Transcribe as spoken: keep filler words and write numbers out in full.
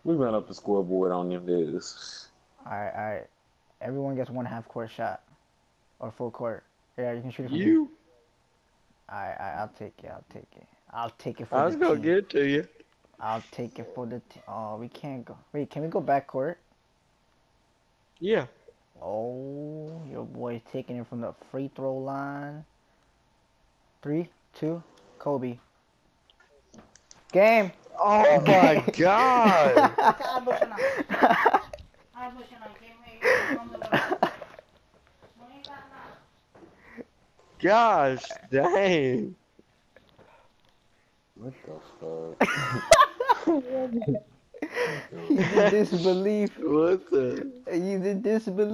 We ran up the scoreboard on them niggas. Alright, alright. Everyone gets one half court shot. Or full court. Yeah, you can shoot it from here. You? Alright, alright, I'll take it, I'll take it. I'll take it for I the was gonna team. get it to you. I'll take it for the team. Oh, we can't go. Wait, can we go back court? Yeah. Oh, your boy's taking it from the free throw line. Three, two, Kobe. Game! Oh my god! Gosh, dang. What the fuck? He's in disbelief. What the? He's in disbelief.